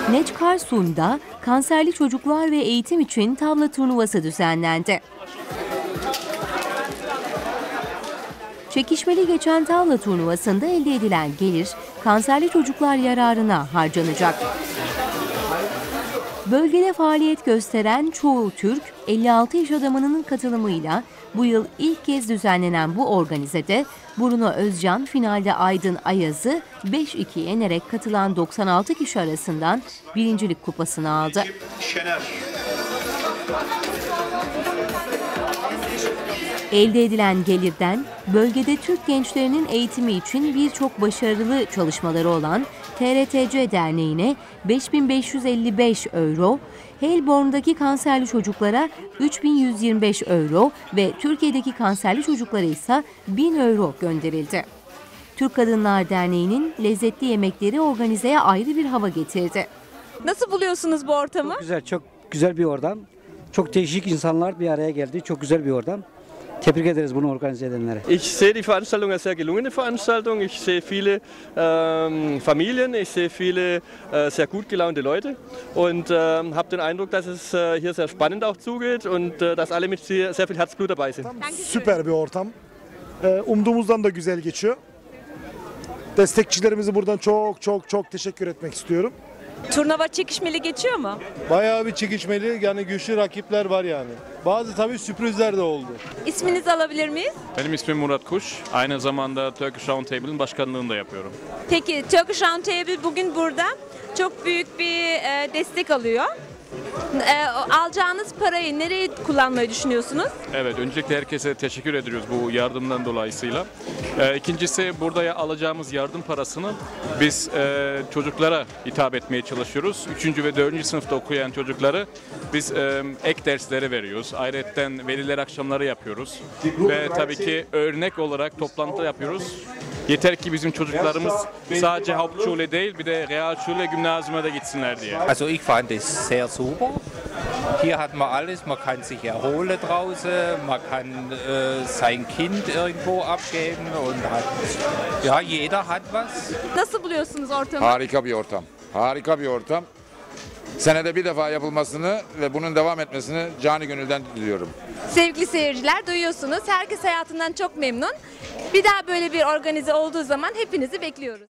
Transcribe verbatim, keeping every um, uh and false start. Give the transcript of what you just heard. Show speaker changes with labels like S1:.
S1: Neçkarsun'da kanserli çocuklar ve eğitim için tavla turnuvası düzenlendi. Çekişmeli geçen tavla turnuvasında elde edilen gelir kanserli çocuklar yararına harcanacak. Bölgede faaliyet gösteren çoğu Türk, elli altı iş adamının katılımıyla bu yıl ilk kez düzenlenen bu organizede Bruno Özcan finalde Aydın Ayaz'ı beş iki yenerek katılan doksan altı kişi arasından birincilik kupasını aldı. Şener. Elde edilen gelirden bölgede Türk gençlerinin eğitimi için birçok başarılı çalışmaları olan T R T C Derneği'ne beş bin beş yüz elli beş euro, Heilbron'daki kanserli çocuklara üç bin yüz yirmi beş euro ve Türkiye'deki kanserli çocuklara ise bin euro gönderildi. Türk Kadınlar Derneği'nin lezzetli yemekleri organizeye ayrı bir hava getirdi.
S2: Nasıl buluyorsunuz bu ortamı?
S3: Çok güzel, çok güzel bir ortam. Çok değişik insanlar bir araya geldi. Çok güzel bir ortam. Tebrik ederiz bunu organize edenlere.
S4: Ich sehe die Veranstaltung als sehr gelungene Veranstaltung. Ich sehe viele ähm, Familien, ich sehe viele äh, sehr gut gelaunte Leute und äh, habe den Eindruck, dass es äh, hier sehr spannend auch zugeht und äh, dass alle mit sehr, sehr viel Herzblut dabei sind.
S5: Süper bir ortam. Ee, umduğumuzdan da güzel geçiyor. Destekçilerimizi buradan çok çok çok teşekkür etmek istiyorum.
S2: Turnuva çekişmeli geçiyor mu?
S6: Bayağı bir çekişmeli, yani güçlü rakipler var yani. Bazı tabii sürprizler de oldu.
S2: İsminizi alabilir miyiz?
S7: Benim ismim Murat Kuş. Aynı zamanda Turkish Roundtable'ın başkanlığını da yapıyorum.
S2: Peki Turkish Roundtable bugün burada çok büyük bir e, destek alıyor. E, alacağınız parayı nereye kullanmayı düşünüyorsunuz?
S7: Evet, öncelikle herkese teşekkür ediyoruz bu yardımdan dolayısıyla. Ee, ikincisi burada alacağımız yardım parasını biz e, çocuklara hitap etmeye çalışıyoruz. Üçüncü ve dördüncü sınıfta okuyan çocukları biz e, ek dersleri veriyoruz. Ayrıca veliler akşamları yapıyoruz. Ve tabii ki örnek olarak toplantı yapıyoruz. Yeter ki bizim çocuklarımız sadece Hauptschule değil, bir de Realschule, Gymnasium'a da gitsinler diye.
S8: Also ich fand es sehr super. Hier hat man alles, man kann sich erholen draußen, man kann äh, sein Kind irgendwo abgeben und hat, ja, jeder hat was.
S2: Nasıl buluyorsunuz ortamı?
S9: Harika bir ortam. Harika bir ortam. Senede bir defa yapılmasını ve bunun devam etmesini canı gönülden diliyorum.
S2: Sevgili seyirciler, duyuyorsunuz. Herkes hayatından çok memnun. Bir daha böyle bir organize olduğu zaman hepinizi bekliyoruz.